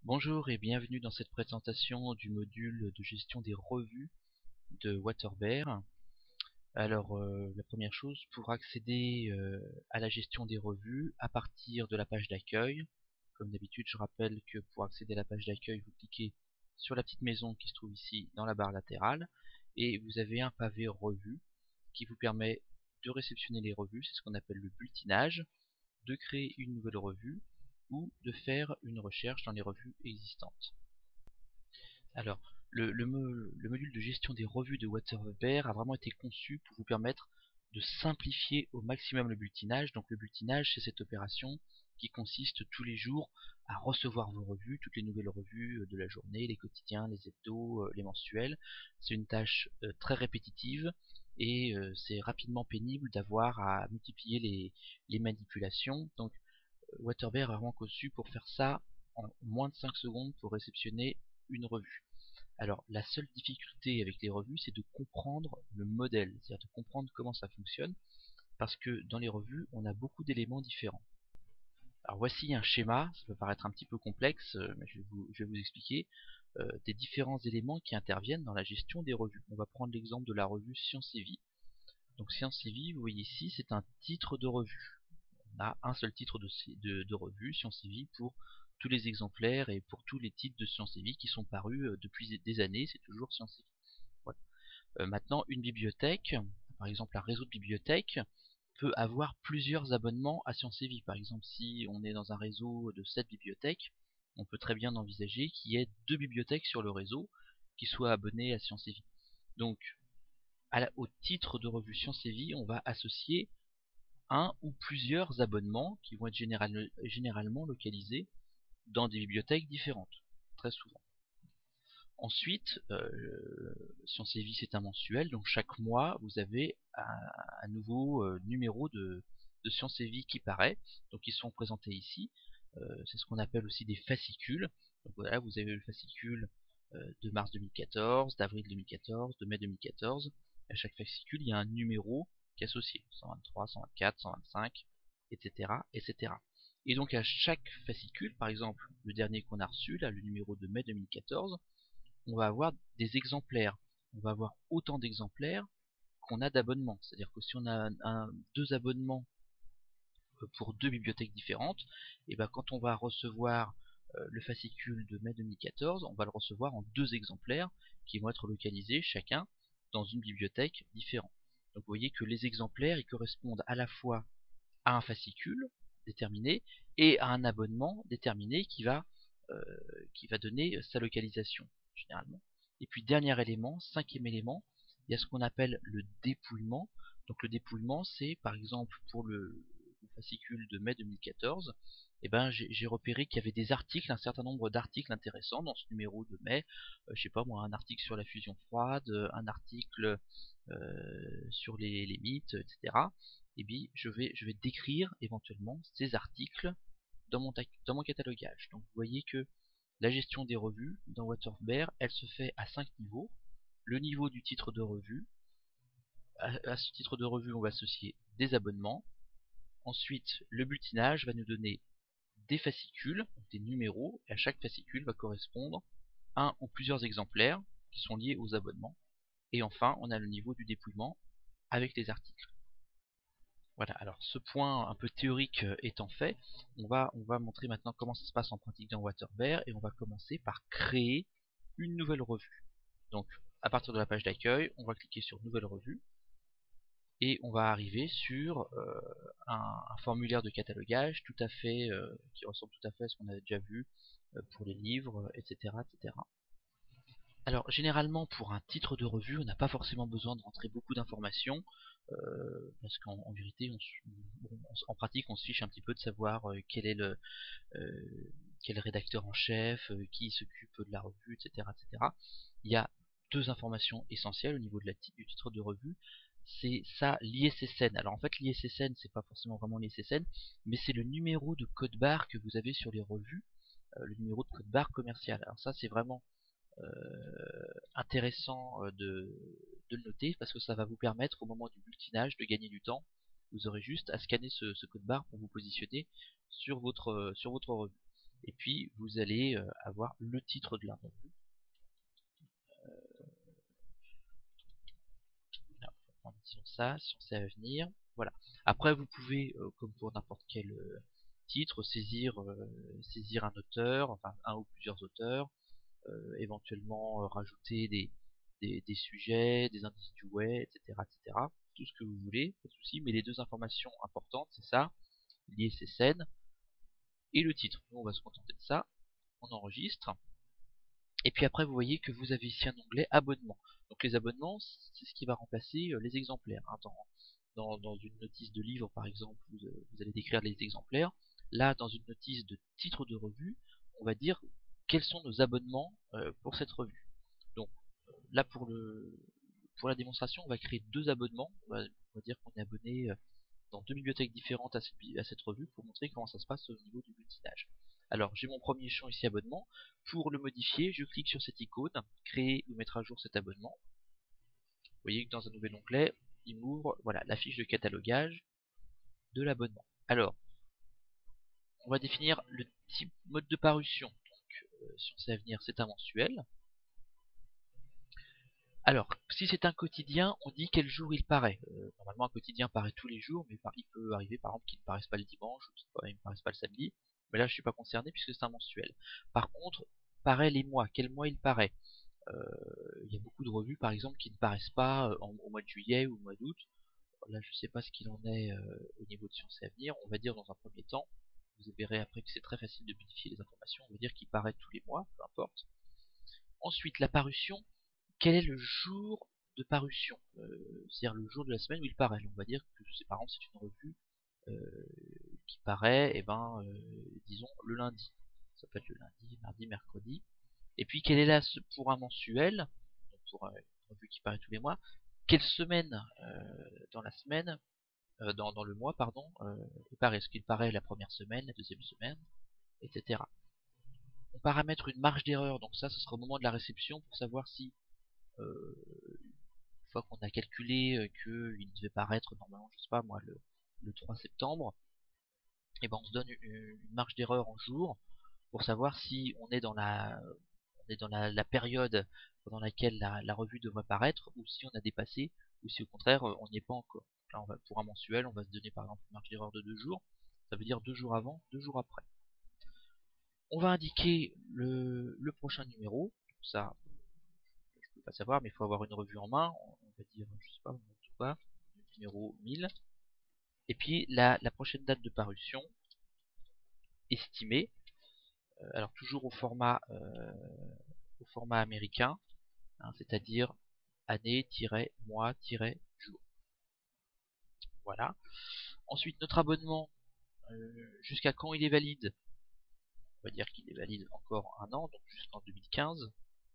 Bonjour et bienvenue dans cette présentation du module de gestion des revues de Waterbear. Alors, la première chose, pour accéder à la gestion des revues à partir de la page d'accueil, comme d'habitude, je rappelle que pour accéder à la page d'accueil, vous cliquez sur la petite maison qui se trouve ici dans la barre latérale et vous avez un pavé revues qui vous permet de réceptionner les revues, c'est ce qu'on appelle le bulletinage, de créer une nouvelle revue ou de faire une recherche dans les revues existantes. Alors, le module de gestion des revues de Waterbear a vraiment été conçu pour vous permettre de simplifier au maximum le bulletinage. Donc le bulletinage, c'est cette opération qui consiste tous les jours à recevoir vos revues, toutes les nouvelles revues de la journée, les quotidiens, les hebdos, les mensuels. C'est une tâche très répétitive et c'est rapidement pénible d'avoir à multiplier les manipulations. Donc Waterbear est vraiment conçu pour faire ça en moins de 5 secondes pour réceptionner une revue. Alors, la seule difficulté avec les revues, c'est de comprendre le modèle, c'est-à-dire de comprendre comment ça fonctionne, parce que dans les revues, on a beaucoup d'éléments différents. Alors voici un schéma, ça peut paraître un petit peu complexe, mais je vais vous expliquer des différents éléments qui interviennent dans la gestion des revues. On va prendre l'exemple de la revue Science et Vie. Donc Science et Vie, vous voyez ici, c'est un titre de revue. On a un seul titre de revue, Science et Vie, pour tous les exemplaires et pour tous les titres de Science et Vie qui sont parus depuis des années, c'est toujours Science et Vie. Voilà. Maintenant, une bibliothèque, par exemple un réseau de bibliothèques, peut avoir plusieurs abonnements à Science et Vie. Par exemple, si on est dans un réseau de 7 bibliothèques, on peut très bien envisager qu'il y ait 2 bibliothèques sur le réseau qui soient abonnées à Science et Vie. Donc, au titre de revue Science et Vie, on va associer un ou plusieurs abonnements qui vont être généralement localisés dans des bibliothèques différentes, très souvent. Ensuite, Science et Vie, c'est un mensuel, donc chaque mois vous avez un nouveau numéro de Science et Vie qui paraît, donc ils sont présentés ici. C'est ce qu'on appelle aussi des fascicules. Donc voilà, vous avez le fascicule de mars 2014, d'avril 2014, de mai 2014. À chaque fascicule, il y a un numéro qui est associé, 123, 124, 125, etc., etc. Et donc à chaque fascicule, par exemple le dernier qu'on a reçu, là le numéro de mai 2014, on va avoir des exemplaires. On va avoir autant d'exemplaires qu'on a d'abonnements. C'est-à-dire que si on a deux abonnements pour deux bibliothèques différentes, et ben quand on va recevoir le fascicule de mai 2014, on va le recevoir en deux exemplaires qui vont être localisés chacun dans une bibliothèque différente. Donc vous voyez que les exemplaires ils correspondent à la fois à un fascicule déterminé et à un abonnement déterminé qui va donner sa localisation généralement. Et puis dernier élément, cinquième élément, il y a ce qu'on appelle le dépouillement. Donc le dépouillement, c'est par exemple pour le fascicule de mai 2014, eh ben, j'ai repéré qu'il y avait des articles, un certain nombre d'articles intéressants dans ce numéro de mai. Je sais pas moi, un article sur la fusion froide, un article sur les mythes, etc. Et bien, je vais décrire éventuellement ces articles dans mon catalogage. Donc vous voyez que la gestion des revues dans Waterbear, elle se fait à 5 niveaux. Le niveau du titre de revue. À ce titre de revue, on va associer des abonnements. Ensuite, le bulletinage va nous donner des fascicules, des numéros, et à chaque fascicule va correspondre un ou plusieurs exemplaires qui sont liés aux abonnements. Et enfin, on a le niveau du dépouillement avec les articles. Voilà, alors ce point un peu théorique étant fait, on va montrer maintenant comment ça se passe en pratique dans Waterbear et on va commencer par créer une nouvelle revue. Donc à partir de la page d'accueil, on va cliquer sur nouvelle revue et on va arriver sur un formulaire de catalogage tout à fait qui ressemble tout à fait à ce qu'on avait déjà vu pour les livres, etc., etc. Alors généralement pour un titre de revue, on n'a pas forcément besoin de rentrer beaucoup d'informations parce qu'en vérité, en pratique, on se fiche un petit peu de savoir quel est quel rédacteur en chef, qui s'occupe de la revue, etc., etc. Il y a deux informations essentielles au niveau du titre de revue. C'est ça, l'ISSN. Alors en fait, l'ISSN, c'est pas forcément vraiment l'ISSN, mais c'est le numéro de code barre que vous avez sur les revues, le numéro de code barre commercial. Alors ça, c'est vraiment intéressant de le noter parce que ça va vous permettre au moment du bulletinage de gagner du temps. Vous aurez juste à scanner ce code barre pour vous positionner sur votre revue. Et puis vous allez avoir le titre de la revue. Disons ça, sciences et avenir. Voilà. Après vous pouvez, comme pour n'importe quel titre, saisir un auteur, enfin un ou plusieurs auteurs, éventuellement rajouter des sujets, des indices du web, etc., etc. Tout ce que vous voulez, pas de souci. Mais les deux informations importantes, c'est ça, l'ISSN et le titre. Nous, on va se contenter de ça. On enregistre. Et puis après, vous voyez que vous avez ici un onglet abonnement. Donc les abonnements, c'est ce qui va remplacer les exemplaires. Hein. Dans une notice de livre, par exemple, vous allez décrire les exemplaires. Là, dans une notice de titre de revue, on va dire quels sont nos abonnements pour cette revue. Donc là, pour la démonstration, on va créer deux abonnements. On va dire qu'on est abonné dans deux bibliothèques différentes à cette revue pour montrer comment ça se passe au niveau du bulletinage. Alors j'ai mon premier champ ici abonnement. Pour le modifier, je clique sur cette icône, créer ou mettre à jour cet abonnement. Vous voyez que dans un nouvel onglet, il m'ouvre voilà, la fiche de catalogage de l'abonnement. Alors, on va définir le type mode de parution. Donc, Sciences et Avenir, c'est un mensuel. Alors, si c'est un quotidien, on dit quel jour il paraît. Normalement, un quotidien paraît tous les jours, mais il peut arriver par exemple qu'il ne paraisse pas le dimanche, ou il ne paraisse pas le samedi. Mais là, je ne suis pas concerné puisque c'est un mensuel. Par contre, paraît les mois. Quel mois il paraît? Il y a beaucoup de revues, par exemple, qui ne paraissent pas au mois de juillet ou au mois d'août. Là, je ne sais pas ce qu'il en est au niveau de Sciences et Avenir. On va dire dans un premier temps, vous verrez après que c'est très facile de modifier les informations. On va dire qu'il paraît tous les mois, peu importe. Ensuite, la parution. Quel est le jour de parution, c'est-à-dire le jour de la semaine où il paraît. On va dire que par exemple c'est une revue qui paraît, disons le lundi. Ça peut être le lundi, mardi, mercredi. Et puis quelle est là pour un mensuel, donc pour une revue qui paraît tous les mois, quelle semaine dans la semaine, dans le mois, pardon, il paraît. Est-ce qu'il paraît la première semaine, la deuxième semaine, etc. On paramètre une marge d'erreur, donc ça ce sera au moment de la réception pour savoir si une fois qu'on a calculé qu'il devait paraître normalement, je sais pas moi, le 3 septembre, et ben on se donne une marge d'erreur en jour pour savoir si on est dans la période pendant laquelle la revue devrait paraître, ou si on a dépassé, ou si au contraire on n'y est pas encore. Là, pour un mensuel, on va se donner par exemple une marge d'erreur de 2 jours, ça veut dire 2 jours avant, 2 jours après. On va indiquer le prochain numéro, ça je peux pas savoir, mais il faut avoir une revue en main, on va dire, je sais pas, numéro 1000. Et puis la prochaine date de parution estimée, alors toujours au format américain, hein, c'est-à-dire année-mois-jour. Voilà. Ensuite notre abonnement, jusqu'à quand il est valide? On va dire qu'il est valide encore un an, donc jusqu'en 2015.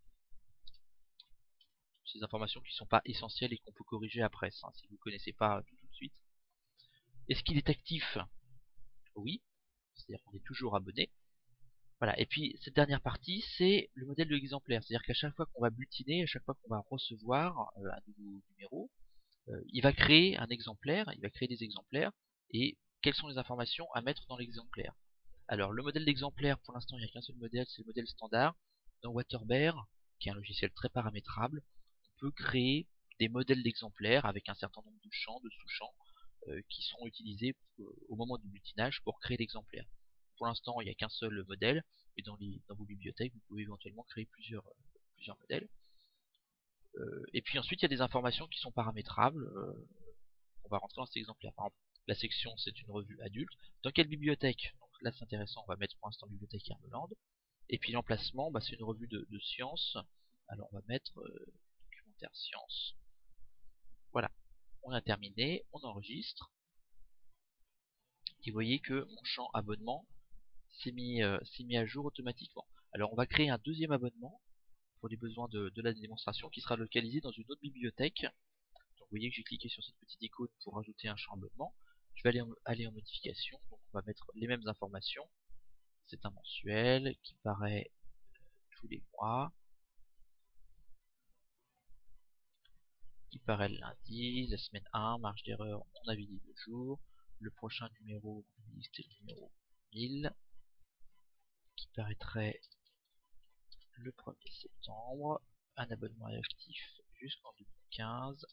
Ces informations qui ne sont pas essentielles et qu'on peut corriger après, hein, si vous ne connaissez pas tout de suite. Est-ce qu'il est actif? Oui, c'est-à-dire qu'on est toujours abonné. Voilà, et puis cette dernière partie, c'est le modèle de l'exemplaire. C'est-à-dire qu'à chaque fois qu'on va bulletiner, à chaque fois qu'on va recevoir un nouveau numéro, il va créer un exemplaire, il va créer des exemplaires, et quelles sont les informations à mettre dans l'exemplaire. Alors le modèle d'exemplaire, pour l'instant il n'y a qu'un seul modèle, c'est le modèle standard. Dans Waterbear, qui est un logiciel très paramétrable, on peut créer des modèles d'exemplaires avec un certain nombre de champs, de sous-champs, qui seront utilisés au moment du bulletinage pour créer l'exemplaire. Pour l'instant, il n'y a qu'un seul modèle, et dans vos bibliothèques, vous pouvez éventuellement créer plusieurs modèles. Et puis ensuite, il y a des informations qui sont paramétrables. On va rentrer dans cet exemplaire. Par exemple, la section, c'est une revue adulte. Dans quelle bibliothèque? Donc là, c'est intéressant, on va mettre pour l'instant bibliothèque Hermeland. Et puis l'emplacement, c'est une revue de sciences. Alors on va mettre documentaire sciences. Voilà, on a terminé, on enregistre. Et vous voyez que mon champ abonnement s'est mis à jour automatiquement. Alors on va créer un deuxième abonnement pour les besoins de la démonstration qui sera localisé dans une autre bibliothèque. Donc vous voyez que j'ai cliqué sur cette petite icône pour ajouter un champ abonnement. Je vais aller en modification, donc on va mettre les mêmes informations. C'est un mensuel qui paraît tous les mois, qui paraît le lundi, la semaine 1, marge d'erreur, on avait dit 2 jours. Le prochain numéro, c'est le numéro 1000, qui paraîtrait le 1er septembre. Un abonnement est actif jusqu'en 2015.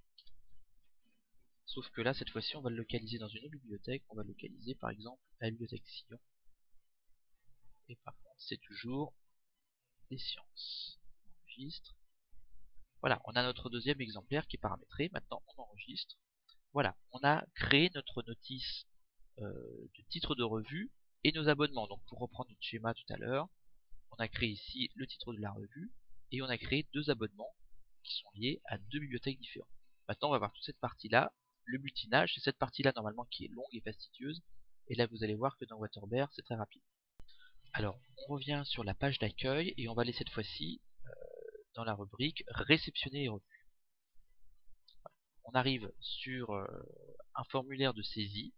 Sauf que là, cette fois-ci, on va le localiser dans une autre bibliothèque. On va le localiser par exemple à la bibliothèque Sillon. Et par contre, c'est toujours des sciences. On enregistre. Voilà, on a notre deuxième exemplaire qui est paramétré. Maintenant, on enregistre. Voilà, on a créé notre notice de titre de revue et nos abonnements. Donc pour reprendre notre schéma tout à l'heure, on a créé ici le titre de la revue et on a créé deux abonnements qui sont liés à deux bibliothèques différentes. Maintenant, on va voir toute cette partie-là. Le butinage, c'est cette partie-là normalement qui est longue et fastidieuse. Et là, vous allez voir que dans Waterbear, c'est très rapide. Alors, on revient sur la page d'accueil et on va aller cette fois-ci dans la rubrique réceptionner les revues. On arrive sur un formulaire de saisie.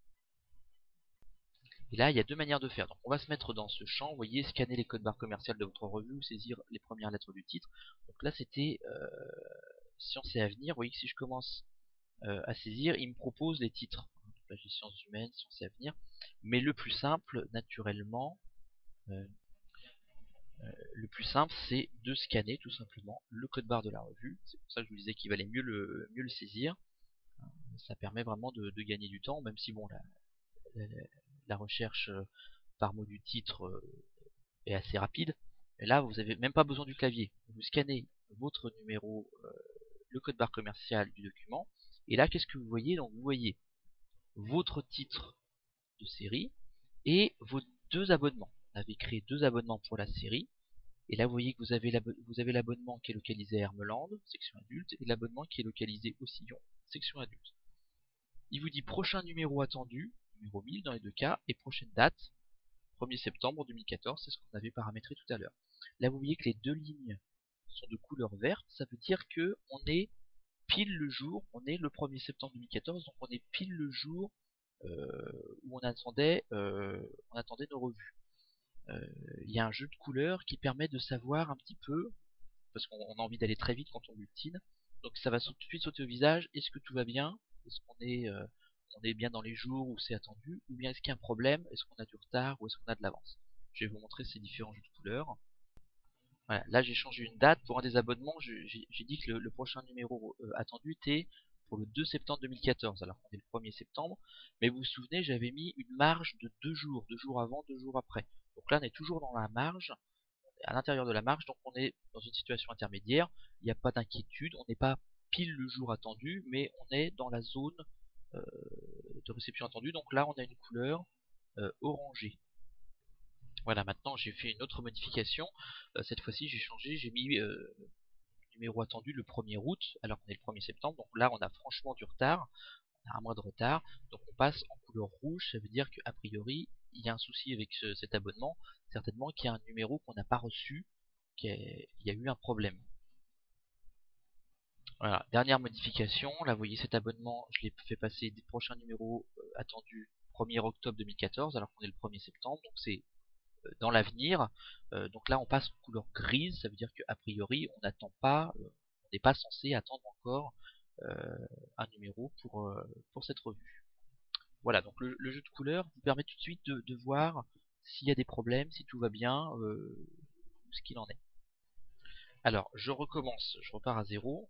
Et là, il y a deux manières de faire. Donc, on va se mettre dans ce champ. Vous voyez, scanner les codes barres commerciales de votre revue ou saisir les premières lettres du titre. Donc là, c'était sciences et avenir. Vous voyez que si je commence à saisir, il me propose les titres. Donc là, j'ai sciences humaines, sciences et avenir. Mais le plus simple, naturellement, c'est de scanner tout simplement le code barre de la revue. C'est pour ça que je vous disais qu'il valait mieux le saisir. Ça permet vraiment de gagner du temps, même si bon, la recherche par mot du titre est assez rapide. Et là, vous n'avez même pas besoin du clavier. Vous scannez votre numéro, le code barre commercial du document. Et là, qu'est-ce que vous voyez? Donc, vous voyez votre titre de série et vos deux abonnements. On avait créé deux abonnements pour la série. Et là, vous voyez que vous avez l'abonnement qui est localisé à Hermeland, section adulte, et l'abonnement qui est localisé au Sillon, section adulte. Il vous dit prochain numéro attendu, numéro 1000 dans les deux cas, et prochaine date, 1er septembre 2014, c'est ce qu'on avait paramétré tout à l'heure. Là, vous voyez que les deux lignes sont de couleur verte, ça veut dire que on est pile le jour, on est le 1er septembre 2014, donc on est pile le jour où on attendait nos revues. Il y a un jeu de couleurs qui permet de savoir un petit peu, parce qu'on a envie d'aller très vite quand on bulletine, donc ça va tout de suite sauter au visage. Est-ce que tout va bien? Est-ce qu'on est bien dans les jours où c'est attendu? Ou bien est-ce qu'il y a un problème? Est-ce qu'on a du retard? Ou est-ce qu'on a de l'avance? Je vais vous montrer ces différents jeux de couleurs. Voilà, là j'ai changé une date pour un des abonnements. J'ai dit que le prochain numéro attendu était pour le 2 septembre 2014, alors qu'on est le 1er septembre. Mais vous vous souvenez, j'avais mis une marge de 2 jours avant, 2 jours après. Donc là on est toujours dans la marge, à l'intérieur de la marge, donc on est dans une situation intermédiaire. Il n'y a pas d'inquiétude, on n'est pas pile le jour attendu, mais on est dans la zone de réception attendue. Donc là on a une couleur orangée. Voilà, maintenant j'ai fait une autre modification. Cette fois-ci j'ai changé, j'ai mis numéro attendu le 1er août, alors qu'on est le 1er septembre. Donc là on a franchement du retard, on a un mois de retard. Donc on passe en couleur rouge, ça veut dire qu'a priori il y a un souci avec cet abonnement. Certainement qu'il y a un numéro qu'on n'a pas reçu, qu'il y a eu un problème. Voilà, dernière modification, là vous voyez cet abonnement, je l'ai fait passer des prochains numéros attendus 1er octobre 2014 alors qu'on est le 1er septembre, donc c'est dans l'avenir. Donc là on passe en couleur grise, ça veut dire qu'a priori on n'attend pas, on n'est pas censé attendre encore un numéro pour cette revue. Voilà, donc le jeu de couleurs vous permet tout de suite de voir s'il y a des problèmes, si tout va bien, ce qu'il en est. Alors je recommence, je repars à zéro.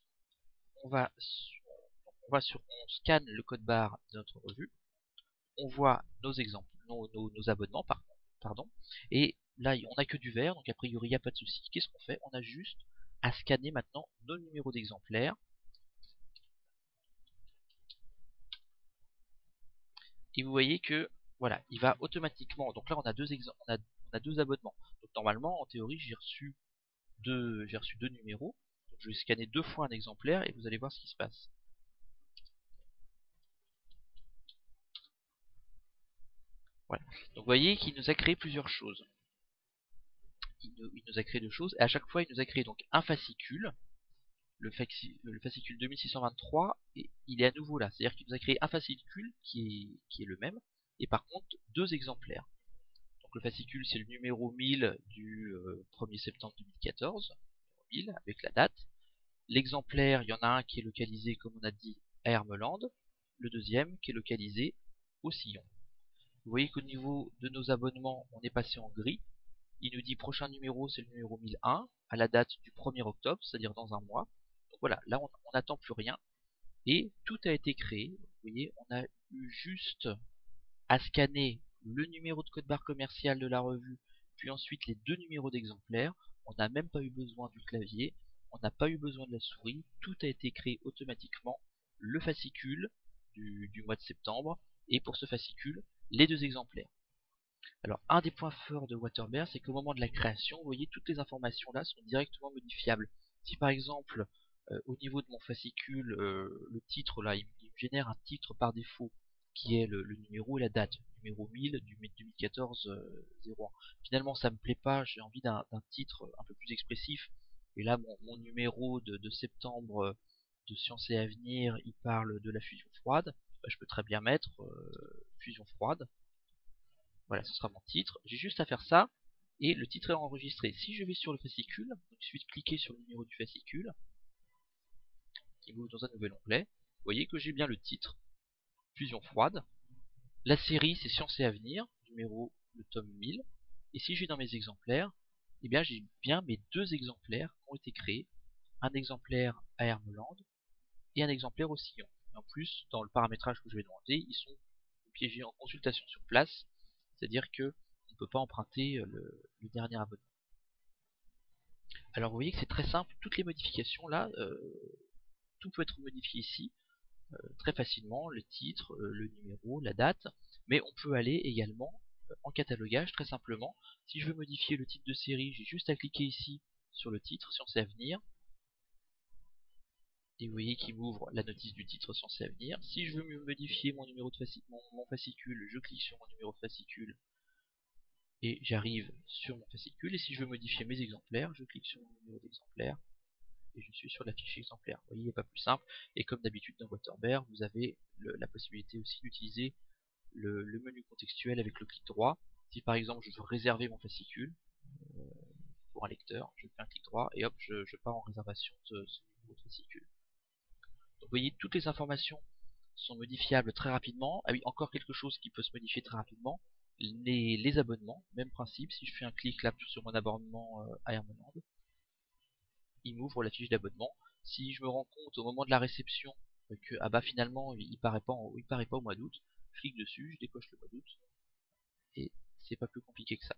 On scanne le code barre de notre revue, on voit nos exemples, nos abonnements, pardon, et là on n'a que du vert, donc a priori il n'y a pas de souci. Qu'est-ce qu'on fait? On a juste à scanner maintenant nos numéros d'exemplaires. Et vous voyez que voilà, il va automatiquement. Donc là on a deux abonnements. Donc normalement, en théorie, j'ai reçu deux numéros. Donc je vais scanner deux fois un exemplaire et vous allez voir ce qui se passe. Voilà. Donc vous voyez qu'il nous a créé plusieurs choses. Il nous a créé deux choses, et à chaque fois il nous a créé donc un fascicule, le fascicule 2623, et il est à nouveau là, c'est-à-dire qu'il nous a créé un fascicule qui est le même, et par contre deux exemplaires. Donc le fascicule c'est le numéro 1000 du 1er septembre 2014, 1000 avec la date. L'exemplaire, il y en a un qui est localisé, comme on a dit, à Hermeland, le deuxième qui est localisé au Sillon. Vous voyez qu'au niveau de nos abonnements, on est passé en gris. Il nous dit prochain numéro, c'est le numéro 1001, à la date du 1er octobre, c'est-à-dire dans un mois. Donc voilà, là on n'attend plus rien. Et tout a été créé. Vous voyez, on a eu juste à scanner le numéro de code barre commercial de la revue, puis ensuite les deux numéros d'exemplaires. On n'a même pas eu besoin du clavier, on n'a pas eu besoin de la souris, tout a été créé automatiquement. Le fascicule du mois de septembre, et pour ce fascicule, les deux exemplaires. Alors, un des points forts de Waterbear, c'est qu'au moment de la création, vous voyez, toutes les informations là sont directement modifiables. Si par exemple, au niveau de mon fascicule, le titre là, il me génère un titre par défaut, qui est le numéro et la date, numéro 1000 du 2014-01. Finalement, ça me plaît pas, j'ai envie d'un titre un peu plus expressif. Et là, mon numéro de septembre de Sciences et Avenir, il parle de la fusion froide. Bah, je peux très bien mettre fusion froide. Voilà, ce sera mon titre. J'ai juste à faire ça et le titre est enregistré. Si je vais sur le fascicule, il suffit de cliquer sur le numéro du fascicule qui m'ouvre dans un nouvel onglet. Vous voyez que j'ai bien le titre, Fusion froide. La série, c'est Sciences et Avenir, numéro le tome 1000. Et si je vais dans mes exemplaires, eh bien j'ai bien mes deux exemplaires qui ont été créés. Un exemplaire à Hermeland et un exemplaire au Sillon. Et en plus, dans le paramétrage que je vais demander, ils sont piégés en consultation sur place. C'est-à-dire que on ne peut pas emprunter le dernier abonnement. Alors vous voyez que c'est très simple, toutes les modifications là, tout peut être modifié ici très facilement, le titre, le numéro, la date, mais on peut aller également en catalogage très simplement. Si je veux modifier le titre de série, j'ai juste à cliquer ici sur le titre, Sciences et Avenir, et vous voyez qu'il m'ouvre la notice du titre Sciences et Avenir. Si je veux modifier mon numéro de mon fascicule, je clique sur mon numéro de fascicule, et j'arrive sur mon fascicule, et si je veux modifier mes exemplaires, je clique sur mon numéro d'exemplaire, et je suis sur la fiche exemplaire. Vous voyez, il n'y a pas plus simple, et comme d'habitude dans Waterbear, vous avez la possibilité aussi d'utiliser le menu contextuel avec le clic droit. Si par exemple je veux réserver mon fascicule pour un lecteur, je fais un clic droit, et hop, je pars en réservation de ce numéro de fascicule. Donc vous voyez, toutes les informations sont modifiables très rapidement. Ah oui, encore quelque chose qui peut se modifier très rapidement, les abonnements, même principe. Si je fais un clic là sur mon abonnement à Hermeland, il m'ouvre la fiche d'abonnement. Si je me rends compte au moment de la réception que ah bah finalement il paraît pas au mois d'août, je clique dessus, je décoche le mois d'août, et c'est pas plus compliqué que ça.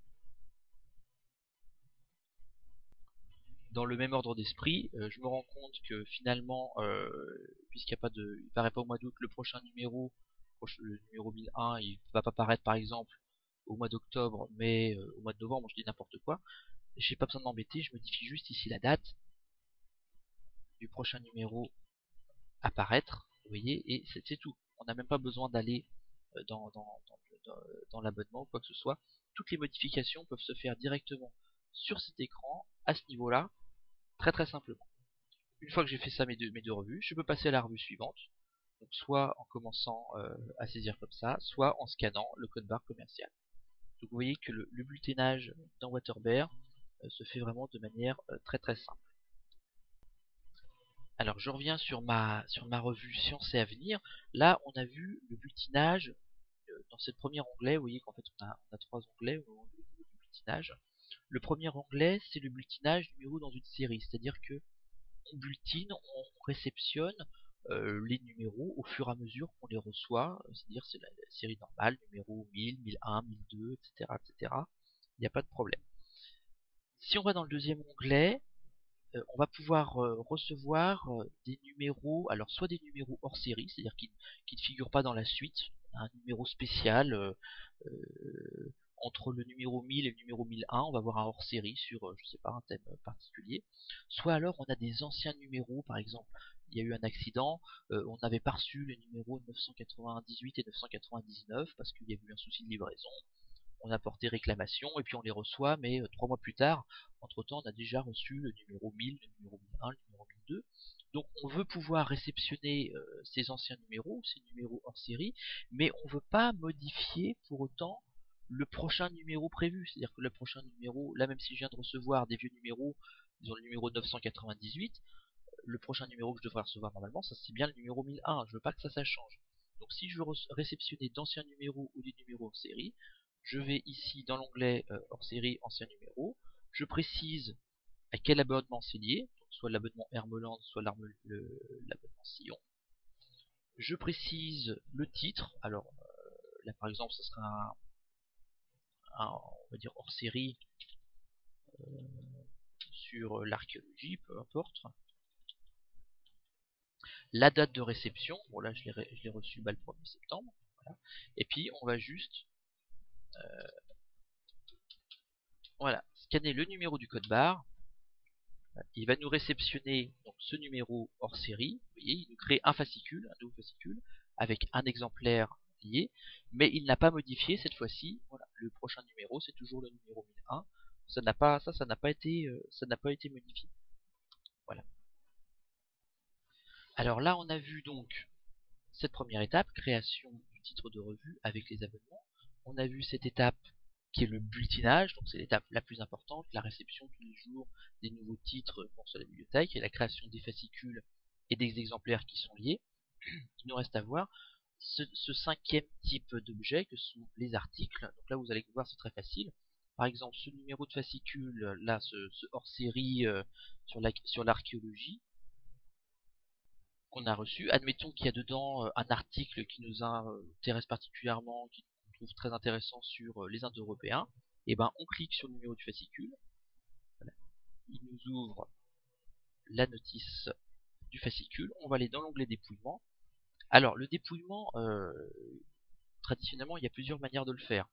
Dans le même ordre d'esprit, je me rends compte que finalement, puisqu'il paraît pas au mois d'août, le prochain numéro, le numéro 1001, il va pas paraître par exemple au mois d'octobre, mais au mois de novembre, je dis n'importe quoi. J'ai pas besoin de m'embêter, je modifie juste ici la date du prochain numéro à paraître, vous voyez, et c'est tout. On n'a même pas besoin d'aller dans l'abonnement ou quoi que ce soit. Toutes les modifications peuvent se faire directement sur cet écran, à ce niveau-là, très simplement. Une fois que j'ai fait ça mes deux revues, je peux passer à la revue suivante. Donc soit en commençant à saisir comme ça, soit en scannant le code barre commercial. Donc vous voyez que le bulletinage dans Waterbear se fait vraiment de manière très simple. Alors je reviens sur ma revue Sciences et Avenir. Là on a vu le bulletinage dans ce premier onglet. Vous voyez qu'en fait on a trois onglets au moment du bulletinage. Le premier onglet c'est le bulletinage numéro dans une série, c'est-à-dire que on bulletine, on réceptionne les numéros au fur et à mesure qu'on les reçoit, c'est-à-dire c'est la série normale, numéro 1000, 1001, 1002, etc. etc. Il n'y a pas de problème. Si on va dans le deuxième onglet, on va pouvoir recevoir des numéros, alors soit des numéros hors série, c'est-à-dire qui ne figurent pas dans la suite, un numéro spécial entre le numéro 1000 et le numéro 1001, on va avoir un hors série sur, je sais pas, un thème particulier. Soit alors on a des anciens numéros, par exemple, il y a eu un accident, on n'avait pas reçu les numéros 998 et 999 parce qu'il y a eu un souci de livraison. On a porté réclamation et puis on les reçoit, mais 3 mois plus tard, entre temps on a déjà reçu le numéro 1000, le numéro 1001, le numéro 1002. Donc on veut pouvoir réceptionner ces anciens numéros, ces numéros hors série, mais on ne veut pas modifier pour autant le prochain numéro prévu. C'est-à-dire que le prochain numéro, là même si je viens de recevoir des vieux numéros, disons le numéro 998, le prochain numéro que je devrais recevoir normalement, ça c'est bien le numéro 1001, je veux pas que ça change. Donc si je veux réceptionner d'anciens numéros ou des numéros hors série, je vais ici dans l'onglet hors série, anciens numéros, je précise à quel abonnement c'est lié, donc soit l'abonnement Hermeland, soit l'abonnement Sillon. Je précise le titre, alors là par exemple ce sera on va dire hors série sur l'archéologie, peu importe. La date de réception, bon là je l'ai reçu le 1er septembre, voilà. Et puis on va juste voilà, scanner le numéro du code barre. Il va nous réceptionner donc ce numéro hors série. Vous voyez, il nous crée un fascicule, un nouveau fascicule, avec un exemplaire lié, mais il n'a pas modifié cette fois-ci. Voilà, le prochain numéro, c'est toujours le numéro 1001. Ça n'a pas été modifié. Voilà. Alors là, on a vu donc cette première étape, création du titre de revue avec les abonnements. On a vu cette étape qui est le bulletinage, donc c'est l'étape la plus importante, la réception tous les jours des nouveaux titres pour la bibliothèque et la création des fascicules et des exemplaires qui sont liés. Il nous reste à voir ce cinquième type d'objet que sont les articles. Donc là vous allez voir, c'est très facile. Par exemple, ce numéro de fascicule, là, ce hors-série sur l'archéologie qu'on a reçu. Admettons qu'il y a dedans un article qui nous intéresse particulièrement, qu'on trouve très intéressant sur les Indo-Européens. Et ben on clique sur le numéro du fascicule. Voilà. Il nous ouvre la notice du fascicule. On va aller dans l'onglet dépouillement. Alors le dépouillement, traditionnellement il y a plusieurs manières de le faire.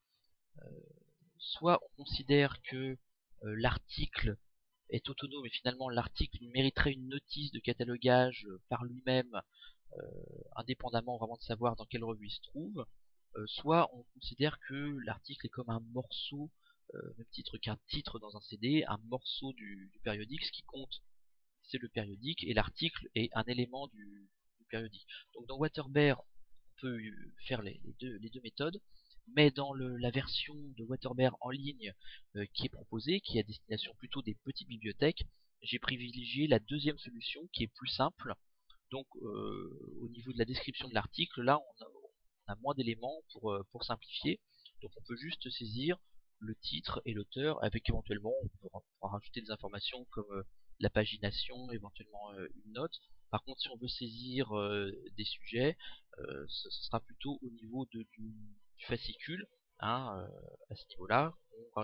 Soit on considère que l'article est autonome et finalement l'article mériterait une notice de catalogage par lui-même, indépendamment vraiment de savoir dans quelle revue il se trouve. Soit on considère que l'article est comme un morceau, même titre qu'un titre dans un CD, un morceau du périodique. Ce qui compte, c'est le périodique, et l'article est un élément du périodique. Donc dans Waterbear, on peut faire les deux méthodes, mais dans la version de Waterbear en ligne qui est proposée, qui est à destination plutôt des petites bibliothèques, j'ai privilégié la deuxième solution qui est plus simple. Donc au niveau de la description de l'article, là on a moins d'éléments pour simplifier. Donc on peut juste saisir le titre et l'auteur, avec éventuellement on pourra rajouter des informations comme la pagination, éventuellement une note. Par contre, si on veut saisir des sujets, ce sera plutôt au niveau du fascicule. Hein, à ce niveau-là, on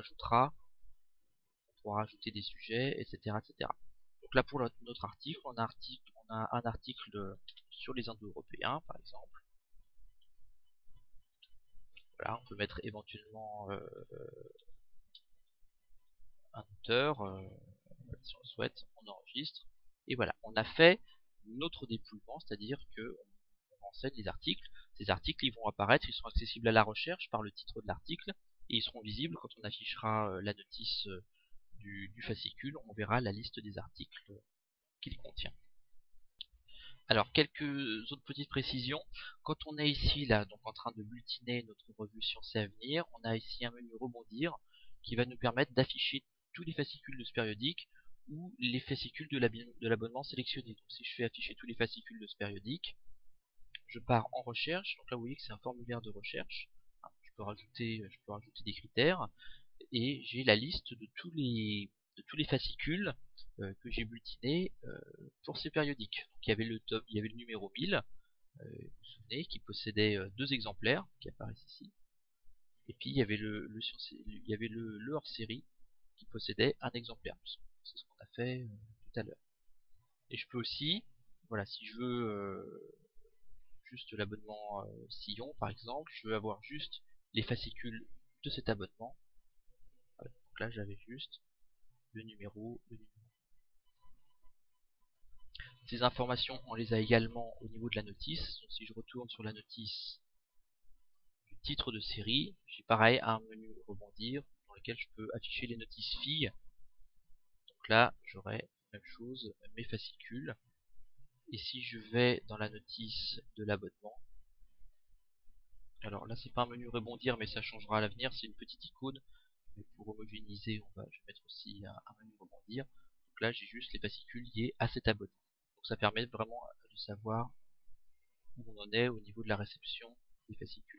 pourra rajouter des sujets, etc., etc. Donc là, pour notre article, on a un article sur les Indo-Européens, par exemple. Voilà, on peut mettre éventuellement un auteur, si on le souhaite, on enregistre. Et voilà, on a fait notre dépouillement, c'est-à-dire que on renseigne les articles. Ces articles, ils vont apparaître, ils seront accessibles à la recherche par le titre de l'article, et ils seront visibles quand on affichera la notice du fascicule. On verra la liste des articles qu'il contient. Alors, quelques autres petites précisions. Quand on est ici, là, donc en train de bulletiner notre revue Sciences et Avenir, on a ici un menu rebondir qui va nous permettre d'afficher tous les fascicules de ce périodique ou les fascicules de l'abonnement sélectionné. Donc si je fais afficher tous les fascicules de ce périodique, je pars en recherche. Donc là, vous voyez que c'est un formulaire de recherche. Je peux rajouter des critères et j'ai la liste de tous les fascicules que j'ai bulletinés pour ces périodiques. Donc, il y avait le numéro 1000, vous vous souvenez, qui possédait deux exemplaires qui apparaissent ici. Et puis il y avait le hors-série qui possédait un exemplaire. C'est ce qu'on a fait tout à l'heure. Et je peux aussi, voilà, si je veux juste l'abonnement Sillon par exemple, je veux avoir juste les fascicules de cet abonnement. Voilà. Donc là j'avais juste le numéro. Ces informations, on les a également au niveau de la notice. Donc si je retourne sur la notice du titre de série, j'ai pareil un menu rebondir dans lequel je peux afficher les notices filles. Donc là, j'aurai même chose, mes fascicules. Et si je vais dans la notice de l'abonnement, alors là c'est pas un menu rebondir mais ça changera à l'avenir, c'est une petite icône. Mais pour homogénéiser, je vais mettre aussi un menu rebondir. Donc là j'ai juste les fascicules liés à cet abonnement. Donc ça permet vraiment de savoir où on en est au niveau de la réception des fascicules.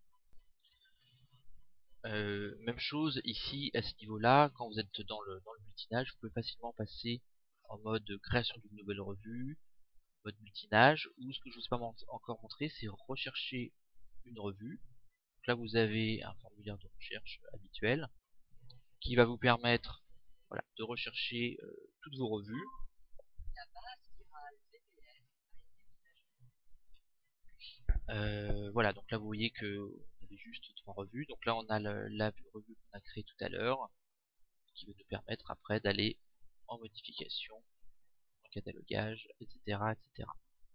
Même chose ici à ce niveau-là, quand vous êtes dans le multinage, vous pouvez facilement passer en mode création d'une nouvelle revue, mode multinage, ou ce que je ne vous ai pas encore montré, c'est rechercher une revue. Donc là vous avez un formulaire de recherche habituel qui va vous permettre de rechercher toutes vos revues. Voilà, donc là vous voyez que on avait juste 3 revues. Donc là on a la revue qu'on a créée tout à l'heure, qui va nous permettre après d'aller en modification, en catalogage, etc. etc.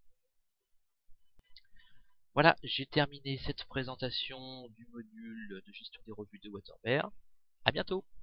Voilà, j'ai terminé cette présentation du module de gestion des revues de Waterbear. À bientôt!